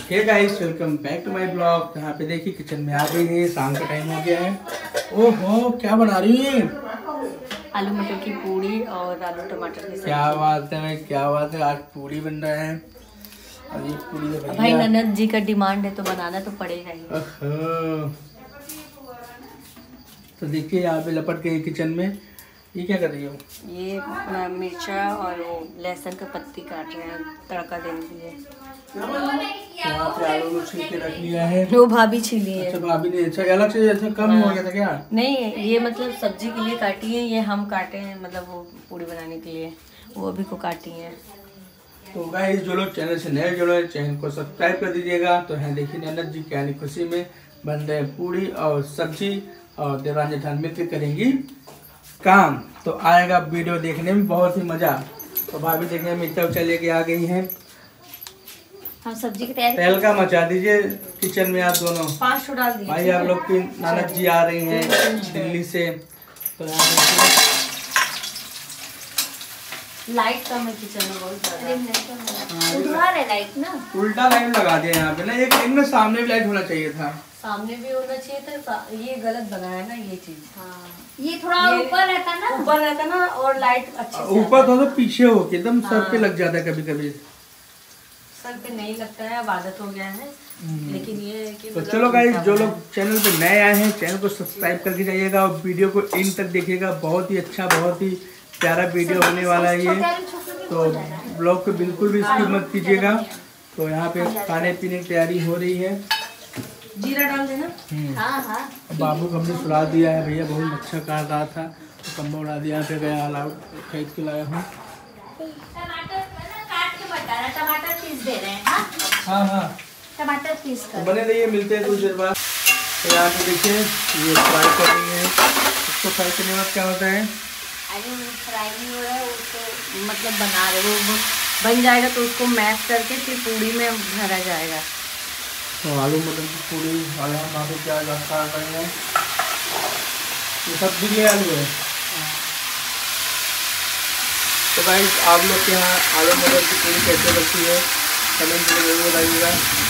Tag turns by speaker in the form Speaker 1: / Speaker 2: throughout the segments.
Speaker 1: Hey guys, welcome back to my blog. यहाँ पे देखिए किचन में आ गई है, शाम का टाइम हो गया है। ओहो, क्या बना रही है?
Speaker 2: आलू मटर की पूड़ी और आलू टमाटर की सब्जी।
Speaker 1: क्या बात है भाई, क्या बात है। आज पूड़ी बन रहा है और ये पूड़ी तो
Speaker 2: भाई ननद जी का डिमांड है तो बनाना तो पड़ेगा ही।
Speaker 1: तो देखिए यहाँ पे लपट गई किचन में। ये क्या कर रही हो?
Speaker 2: ये मिर्चा और वो लहसुन का पत्ती काट रहे हैं तड़का देने के लिए।
Speaker 1: यहाँ पे आलू छील के रख लिया है।
Speaker 2: वो भाभी छीली है।
Speaker 1: अच्छा, भाभी ने। अच्छा, अलग से ऐसा कम हो गया था क्या?
Speaker 2: नहीं, ये मतलब सब्जी के लिए काटी है, ये हम काटे हैं मतलब वो पूड़ी बनाने के लिए, वो अभी को काटी है।
Speaker 1: तो गाइस, जो लोग चैनल से नए जुड़े हैं चैनल को सब्सक्राइब कर दीजिएगा। तो हैं देखिए ननद जी क्या खुशी में बन रहे पूड़ी और सब्जी और देवरान जेठान मिलकर करेंगी काम। तो आएगा वीडियो देखने में बहुत ही मजा। तो भाभी देखने में मिर्चा उर्चा लेके आ गई हैं।
Speaker 2: हम सब्जी की तैयारी
Speaker 1: तहलका मचा दीजिए किचन में आप दोनों।
Speaker 2: 5 डाल दिए
Speaker 1: भाई आप लोग की ननद जी आ रही हैं दिल्ली से। तो यहाँ
Speaker 2: लाइट कम है किचन में बहुत ज्यादा। उधार है लाइट ना,
Speaker 1: उल्टा लाइट लगा दिया यहाँ पे ना। एक लाइट में सामने भी लाइट होना चाहिए था।
Speaker 2: सामने भी होना चाहिए था। ये गलत बनाया ना ये चीज।
Speaker 3: हाँ, ये थोड़ा ऊपर रहता ना,
Speaker 2: ऊपर रहता ना और लाइट अच्छे से
Speaker 1: ऊपर तो पीछे हो के एकदम सर पे लग जाता है कभी कभी।
Speaker 2: सर पे नहीं लगता है, अब आदत हो गया है। लेकिन ये है कि
Speaker 1: तो चलो गाइस, जो लोग चैनल पे नए आए हैं चैनल को सब्सक्राइब करके जाइएगा और वीडियो को एंड तक देखिएगा। बहुत ही अच्छा, बहुत ही प्यारा वीडियो होने वाला है ये। तो ब्लॉग को बिल्कुल भी स्किप मत कीजिएगा। तो यहाँ पे खाने पीने की तैयारी हो रही है।
Speaker 2: जीरा डाल देना।
Speaker 3: हाँ हाँ।
Speaker 1: बाबू को हमने सुला दिया है। भैया बहुत अच्छा काट रहा था तो कम्बा उड़ा दिया। यहाँ पे गया अलाउ खरीद के लाया हूँ।
Speaker 3: टमाटर काट के बताना, टमाटर पीस दे रहे हैं।
Speaker 1: हाँ हाँ,
Speaker 3: टमाटर पीस कर
Speaker 1: बने रहिए, मिलते हैं कुछ देर बाद। तो यहाँ पे देखिए ये फ्राई कर रही है। इसको फ्राई करने के बाद क्या होता है?
Speaker 2: अरे फ्राई नहीं हो रहा है, उसको मतलब बना रहे वो बन जाएगा तो उसको मैश करके फिर पूड़ी में भरा जाएगा।
Speaker 1: तो आलू मटर की पूड़ी और यहाँ वहाँ पे प्याज काट रहे हैं। ये सब भी ये आलू है। तो भाई आप लोग के यहाँ आलू मटर की पूड़ी कैसे बनती है कमेंट में जरूर बताइएगा।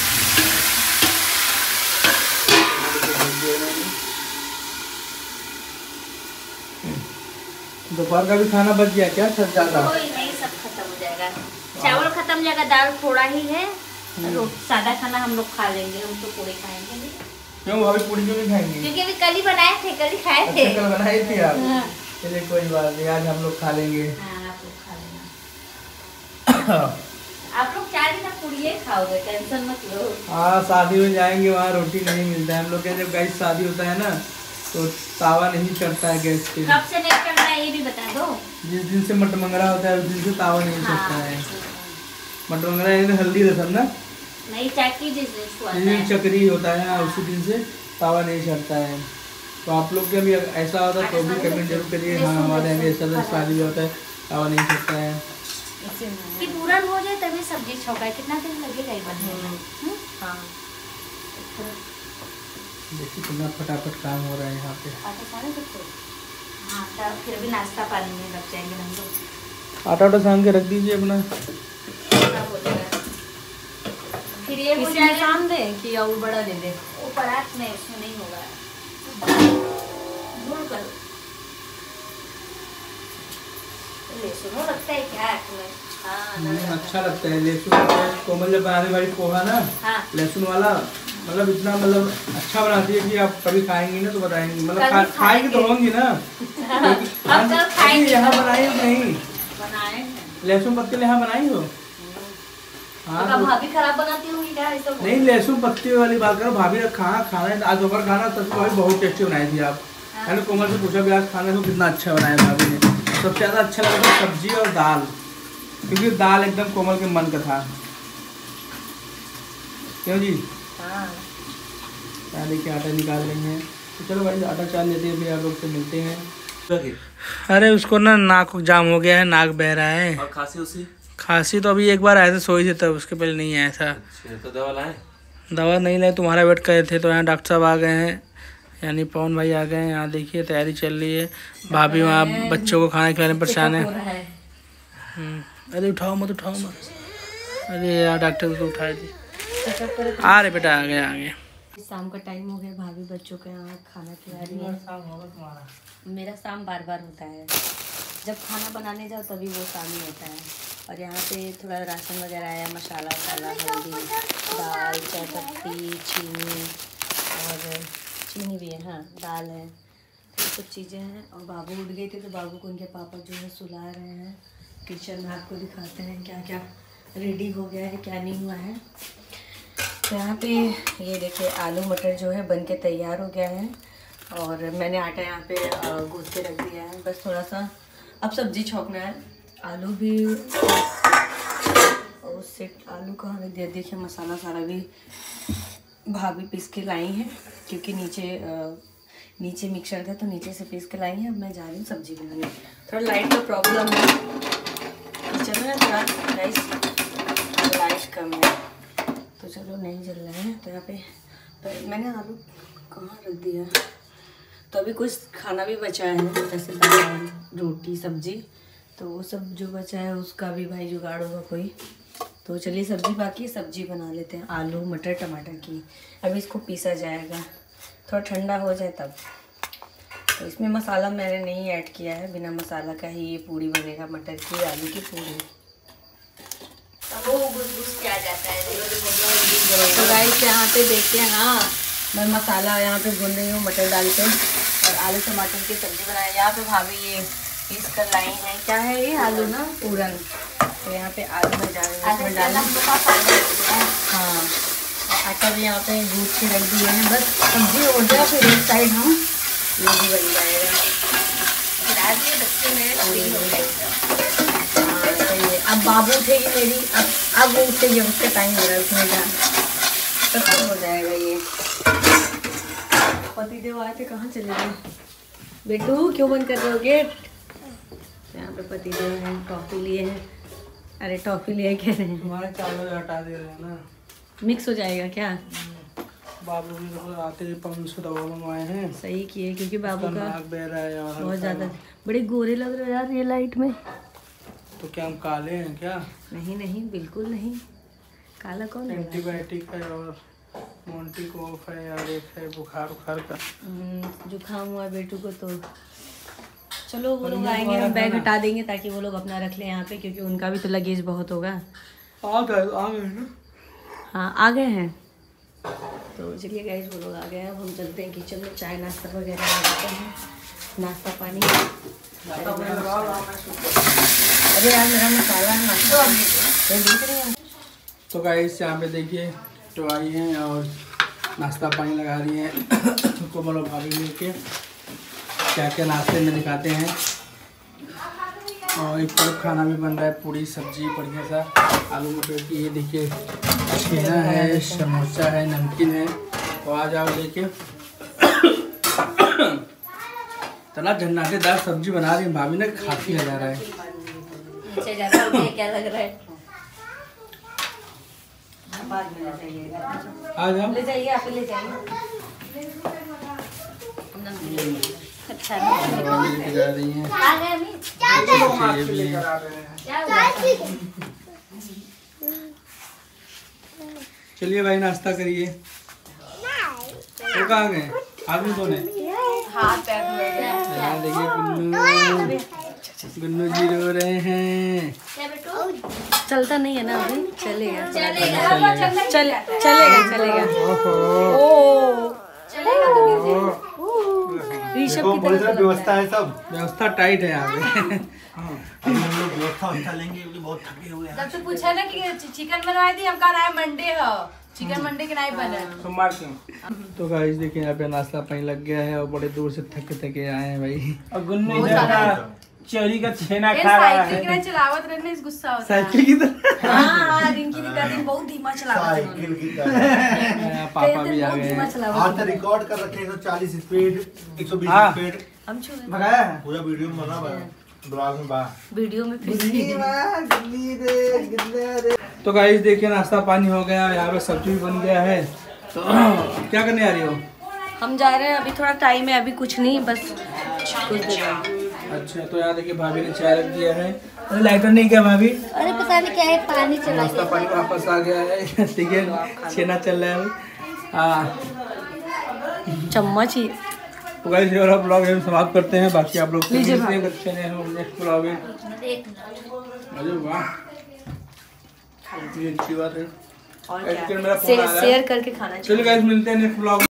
Speaker 1: दोपहर का भी खाना बच गया क्या? सब ज़्यादा
Speaker 3: कोई नहीं, सब खत्म हो जाएगा। चावल खत्म हो जाएगा, दाल थोड़ा ही है। सादा खाना हम लोग खा लेंगे, हम तो पूरी खाएंगे नहीं।
Speaker 1: क्यों भाभी, पूड़ी क्यों नहीं खाएंगे?
Speaker 3: क्योंकि अभी कल ही बनाए थे, कल ही खाए थे।
Speaker 1: अच्छा, कल बनाई थी आप?
Speaker 3: हाँ।
Speaker 1: चलिए कोई बात नहीं, आज हम लोग खा लेंगे।
Speaker 3: हाँ, आप लोग खा लेना। आप लोग 4 दिन पूरी खाओगे, टेंशन मत लो।
Speaker 1: हाँ, शादी में जाएंगे वहाँ रोटी नहीं मिलता है हम लोग के। जब गैस शादी होता है ना तो तावा नहीं चढ़ता है गैस पे।
Speaker 3: कब से नहीं चढ़ना है ये भी बता दो।
Speaker 1: जिस दिन से मटमंगरा होता है उस दिन से तावा नहीं चढ़ता है। मटमंगरा यानी हल्दी रसम ना,
Speaker 3: नहीं चक्की जिसको आता
Speaker 1: जिस दिन
Speaker 3: है।
Speaker 1: चक्री होता है उसी दिन से तावा नहीं चढ़ता है। तो आप लोग के भी ऐसा होता है तो भी कमेंट जरूर करिए। हाँ, हमारे यहाँ भी ऐसा शादी होता है, तावा नहीं चढ़ता है।
Speaker 3: कि पूरन हो जाए तभी सब्जी छौका। कितना दिन लगेगा ये बनने में?
Speaker 2: हाँ,
Speaker 1: देखिए कितना फटाफट काम हो रहा है यहाँ पे।
Speaker 3: हाँ, तब फिर भी नाश्ता पानी में लग जाएंगे हम लोग।
Speaker 1: आटा उटा सान के रख दीजिए अपना।
Speaker 3: फिर ये हो
Speaker 2: किसी में
Speaker 3: जाएगा।
Speaker 2: शाम दे कि और बड़ा दे दे।
Speaker 3: वो परात में उसमें नहीं होगा। भूल कर लहसुन लगता है क्या तुम्हें? हाँ,
Speaker 1: अच्छा लगता है लहसुन। कोमल जब बनाने वाली पोहा ना
Speaker 3: हाँ।
Speaker 1: लहसुन वाला, मतलब इतना मतलब अच्छा बनाती है कि आप कभी खाएंगी ना तो बताएंगी। मतलब
Speaker 3: कभी
Speaker 1: खाएंगी तो होंगी ना।
Speaker 3: हम कल खाएंगे।
Speaker 1: यहाँ बनाई हो नहीं?
Speaker 3: बनाए हैं।
Speaker 1: लहसुन पत्ते यहाँ बनाई हो? हाँ
Speaker 3: तो
Speaker 1: तो
Speaker 3: भाभी खराब बनाती होंगी क्या? ऐसा
Speaker 1: नहीं, लहसुन पत्ते वाली बात करो। भाभी ने खाना आज दोपहर खाना सबसे भाभी बहुत टेस्टी बनाई थी आप। मैंने कोमल से पूछा भी आज खाने को कितना अच्छा बनाया भाभी ने। सबसे ज़्यादा अच्छा लगा था सब्जी और दाल, क्योंकि दाल एकदम कोमल के मन का था। क्यों जी?
Speaker 2: हाँ,
Speaker 1: देखिए आटा निकाल रही हैं। तो चलो भाई आटा चाल लेते हैं, फिर आप लोग से मिलते हैं। अरे उसको ना नाक जाम हो गया है, नाक बह रहा है।
Speaker 4: और खांसी उसी?
Speaker 1: खांसी तो अभी एक बार आए थे, सोई थे तब, उसके पहले नहीं आया था।
Speaker 4: तो दवा लाए?
Speaker 1: दवा नहीं लाए, तुम्हारा वेट करे थे। तो यहाँ डॉक्टर साहब आ गए हैं, यानी पवन भाई आ गए हैं। यहाँ देखिए तैयारी चल रही है। भाभी वहाँ बच्चों को खाना खिलाने परेशान है। अरे उठाओ मत, उठाओ मत। अरे यार डॉक्टर को तो उठाए थे। आ रहे बेटा, आ गए।
Speaker 2: शाम का टाइम हो गया, भाभी बच्चों के यहाँ खाना खिला रही है। मेरा शाम बार बार होता है, जब खाना बनाने जाओ तभी वो शाम ही होता है। और यहाँ पे थोड़ा राशन वगैरह आया, मसाला वसाला, हल्दी, दाल, चाय पत्ती, चीनी भी है, हाँ दाल है, तो ये सब चीज़ें हैं। और बाबू उठ गए थे तो बाबू को उनके पापा जो है सुला रहे हैं। किचन में आपको दिखाते हैं क्या क्या रेडी हो गया है, क्या नहीं हुआ है। तो यहाँ पे ये देखिए आलू मटर जो है बन के तैयार हो गया है। और मैंने आटा यहाँ पे गूँथ के रख दिया है, बस थोड़ा सा अब सब्जी छौंकना है। आलू भी और उससे आलू कहाँ रख दिया, देखिए मसाला सारा भी भाभी पीस के लाई हैं, क्योंकि नीचे मिक्सर था तो नीचे से पीस के लाई हैं। अब मैं जा रही हूँ सब्जी बनाने। थोड़ा लाइट का प्रॉब्लम है किचन में, थोड़ा लाइट कम है तो चलो नहीं जल रहा है। तो यहाँ पे मैंने आलू कहाँ रख दिया, तो अभी कुछ खाना भी बचा है, जैसे दाल, रोटी, सब्जी, तो वो सब जो बचा है उसका भी भाई जुगाड़ होगा कोई। तो चलिए सब्जी, बाकी सब्जी बना लेते हैं, आलू मटर टमाटर की। अभी इसको पीसा जाएगा, थोड़ा ठंडा हो जाए तब। तो इसमें मसाला मैंने नहीं ऐड किया है, बिना मसाला का ही ये पूड़ी बनेगा, मटर की आलू की पूड़ी।
Speaker 3: वो घुस के आ जाता है।
Speaker 2: तो गाइस यहाँ पे देखते हैं, हाँ मैं मसाला यहाँ पे भून रही हूँ मटर डाल के, और आलू टमाटर की सब्ज़ी बनाई। यहाँ पे भाभी ये पीस कर लाई हैं, क्या है ये आलू ना पूरन, तो यहाँ पे आलू में डाल हाँ, आटा भी यहाँ पे गूँथ के रख दिए हैं। बस सब्जी हो जाए फिर एक साइड हम ये भी बन जाएगा।
Speaker 3: बच्चे मेरे फ्री हो गए।
Speaker 2: हाँ सही है। अब बाबू उठेगी मेरी, अब वो उठेगी, उसका टाइम हो रहा है उसमें जाना, तब हो जाएगा ये। पतिदेव आए थे, कहाँ चले गए? बेटू क्यों बंद कर रहे हो गेट? यहाँ पे पतिदेव हैं, टॉफी लिए हैं। अरे टॉफी लिए कह रहे हैं,
Speaker 1: हमारे चावल हटा दे रहे हैं ना,
Speaker 2: मिक्स हो जाएगा क्या?
Speaker 1: बाबू भी तो आते ही 500 दवा मंगवाए हैं।
Speaker 2: सही किए, क्योंकि बाबू का
Speaker 1: नाक बह रहा है यार,
Speaker 2: बहुत ज़्यादा, बड़े गोरे लग रहे हो यार ये लाइट में।
Speaker 1: तो क्या हम काले हैं क्या?
Speaker 2: नहीं नहीं बिल्कुल नहीं, काला कौन है?
Speaker 1: एंटीबायोटिक है और मोंटी को ऑफ है यार, एक है बुखार का।
Speaker 2: जुकाम हुआ बेटू को, तो चलो वो लोग आएंगे, हम बैग हटा देंगे ताकि वो लोग अपना रख लें यहाँ पे, क्योंकि उनका भी तो लगेज बहुत होगा।
Speaker 1: आ गए ना?
Speaker 2: हाँ आ गए हैं। तो चलिए गाइस वो लोग आ गए हैं, अब हम चलते हैं किचन में, चाय नाश्ता वगैरह बनाते हैं, नाश्ता पानी। अरे यार मेरा मसाला नाश्ता देख रही हैं।
Speaker 1: तो गाइस यहाँ पे देखिए तो आई हैं और नाश्ता पानी लगा रही हैं कोमल और भाभी मिलके। क्या क्या नाश्ते में दिखाते हैं। और एक तरफ खाना भी बन रहा है, पूरी सब्जी बढ़िया सा आलू मटर की। ये देखिए छेना है, समोसा है, नमकीन है, तो आ जाओ लेके। इतना झन्नाटेदार सब्जी बना रही है भाभी ने, काफी आ जा रहा है।
Speaker 3: क्या लग रहा है?
Speaker 1: आ जाओ,
Speaker 2: ले जाइए, आप ले जाइए।
Speaker 3: अच्छा
Speaker 1: जा रही हैं।
Speaker 3: आ गए अभी?
Speaker 1: ये भी है।
Speaker 3: क्या हुआ?
Speaker 1: चलिए भाई नाश्ता करिए। वो कहाँ गए आदमी कौन है?
Speaker 3: हाथ पैर धो रहे हैं।
Speaker 1: यहाँ देखिए गुन्नू जी रो रहे हैं।
Speaker 3: क्या बेटू?
Speaker 2: चलता नहीं है ना अभी, चलेगा
Speaker 3: चलेगा।
Speaker 2: चलेगा।
Speaker 1: ओहो
Speaker 2: ऋषभ की तरफ
Speaker 4: व्यवस्था है, सब
Speaker 1: व्यवस्था टाइट है यहाँ पे।
Speaker 4: हम लोग व्यवस्था लेंगे क्योंकि बहुत थके हुए हैं।
Speaker 5: तब तो पूछा ना कि चिकन बनवाई थी, हम कहा रहा है मंडे है, चिकन मंडे के नहीं बने।
Speaker 1: सोमवार क्यों? तो गाइस देखिए यहाँ पे नाश्ता पानी लग गया है और बड़े दूर से थके आए हैं भाई। और गुन्नू चोरी का छेना खा रहा है।
Speaker 5: साइकिल की चलावत रहने इस गुस्सा होता है।
Speaker 1: साइकिल की तरह।
Speaker 5: हाँ रिंकी दी कहती है, बहुत धीमा चलावत है।
Speaker 4: साइकिल की तरह
Speaker 1: पापा भी आ गए हैं।
Speaker 4: आज तक रिकॉर्ड कर रखे हैं 140 स्पीड, 120
Speaker 1: हाँ।
Speaker 4: स्पीड,
Speaker 2: हम छुए
Speaker 1: भगाया है।
Speaker 4: पूरा वीडियो में बना हुआ है, ब्लॉग में बा।
Speaker 2: वीडियो में फिर
Speaker 1: तो गाइस देखिए नाश्ता पानी हो गया, यहाँ पे सब्जी भी बन गया है। तो क्या करने आ रही हो?
Speaker 2: हम जा रहे हैं, अभी थोड़ा टाइम है, अभी कुछ नहीं, बस कुछ देर बाद।
Speaker 1: अच्छा तो यहाँ देखिए भाभी ने चाय रख दिया है। अरे लाइटर नहीं क्या भाभी?
Speaker 3: अरे पता नहीं क्या है, पानी चला
Speaker 1: नाश्ता पानी वापस आ गया है। ठीक है, छेना चल रहा है। हाँ
Speaker 2: चम्मच ही।
Speaker 1: तो गाइस ये वाला ब्लॉग हम समाप्त करते हैं। बाकी आप लोग मिलते हैं अच्छे हैं नेक्स्ट ब्लॉग में। अरे वाह ये अच्छी बात है।
Speaker 2: और
Speaker 1: मेरा
Speaker 2: क्या,
Speaker 1: फोन आ रहा है।
Speaker 2: शेयर करके खाना चाहिए।
Speaker 1: चलो गाइस मिलते हैं नेक्स्ट ब्लॉग।